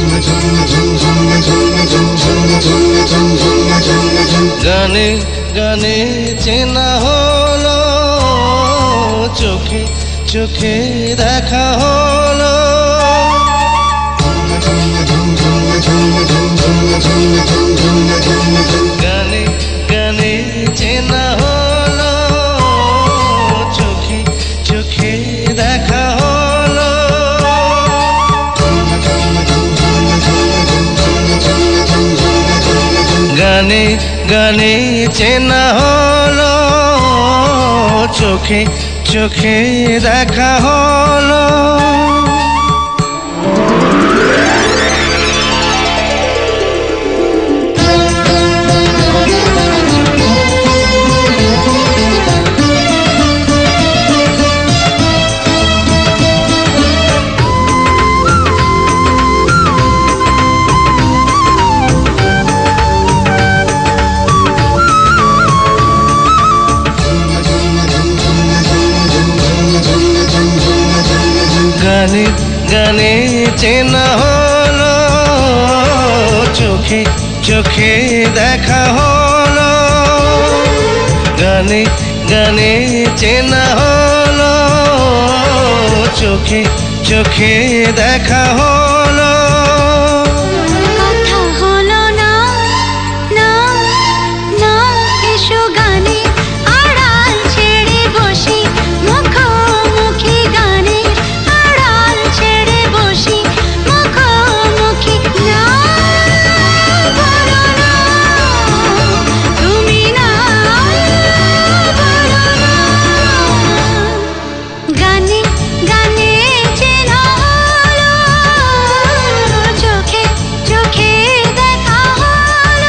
গানে গানে চেনা হলো, চোখে চোখে দেখা হলো। গানে গানে চেনা হলো, চোখে চোখে দেখা হলো। গানে গানে চেনা হলো, চোখে চোখে দেখা হলো। গানে গানে চেনা হলো, চোখে চোখে দেখা হলো। গানে গানে চেনা হলো, চোখে চোখে দেখা হলো। কথা হলো না না না, এসো গানে আড়াল ছেড়ে বসি, মুখোমুখি গানে আড়াল ছেড়ে বসি, মুখোমুখি। না বলো না তুমি, না বলো না। গানে গানে চেনা হলো, চোখে চোখে দেখা হলো।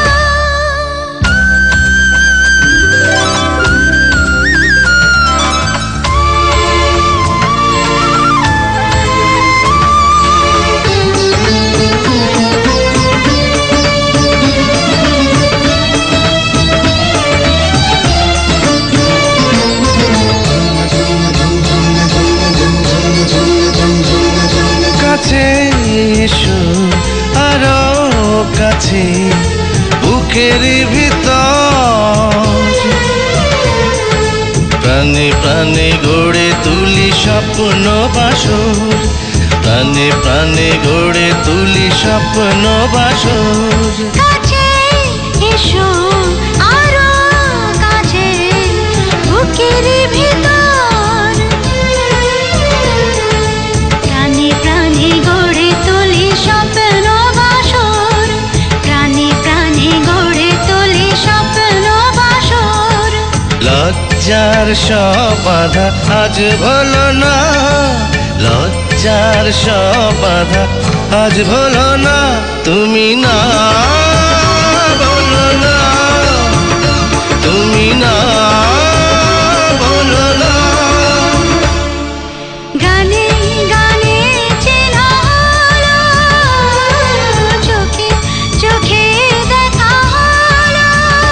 কাছে এসো আরো কাছে, বুকের ভিতর প্রাণে প্রাণে গড়ে তুলি স্বপ্ন বাসর। প্রাণে প্রাণে গড়ে তুলি স্বপ্ন বাসর। কাছে এসো আরো কাছে, বুকের ভিতর প্রাণে প্রাণে গড়ে তুলি স্বপ্ন বাসর। প্রাণে প্রাণে গড়ে তুলি স্বপ্ন বাসর। লজ্জার সব বাধা আজ ভুলো না, লজ্জার সব বাধা আজ ভুলো না। তুমি না বলো না, তুমি না বলো না। গানে গানে চেনা হলো, চোখে চোখে দেখা হলো।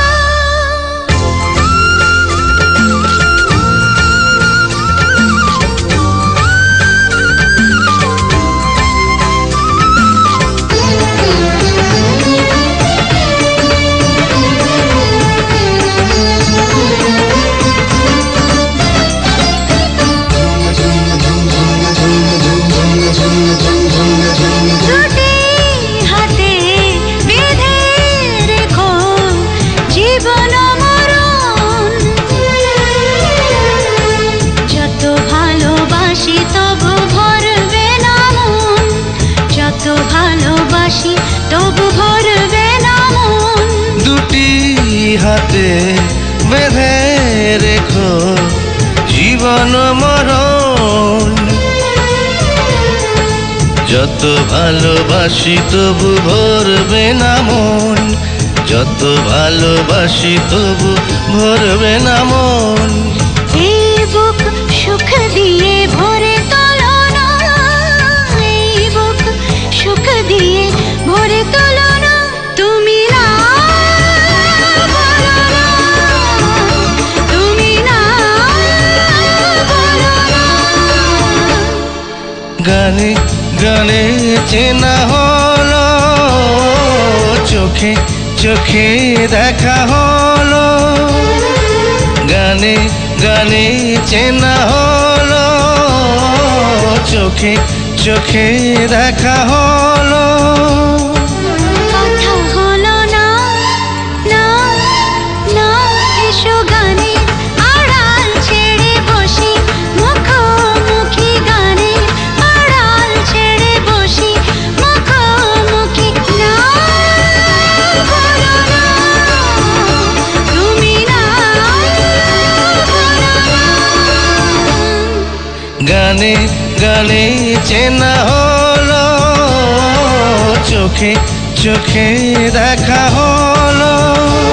দুটি হাতে বেঁধে রেখো জীবন মরণ। যত ভালোবাসি তবু ভরবে না মন, যত ভালোবাসি তবু ভরবে না মন। দুটি হাতে বেঁধে রেখো জীবন মরণ। যত ভালোবাসি তবু ভরবে না মন, যত ভালোবাসি তবু ভরবে না মন। এই বুক সুখ দিয়ে ভরে তোলো না, এই বুক সুখ দিয়ে ভরে তোলো না। তুমি না বলো না, তুমি না বলো না। গানে গানে চেনা হয় চোখে চোখে দেখা হলো, গানে গানে চেনা হলো, চোখে চোখে দেখা হলো। কথা হলো না, না, না, এসো গানে আড়াল ছেড়ে বসি, মুখোমুখি গানে আড়াল ছেড়ে বসি, মুখোমুখি। না বলো না, তুমি না বলো না। গানে গানে চেনা হলো, চোখে চোখে দেখা হলো।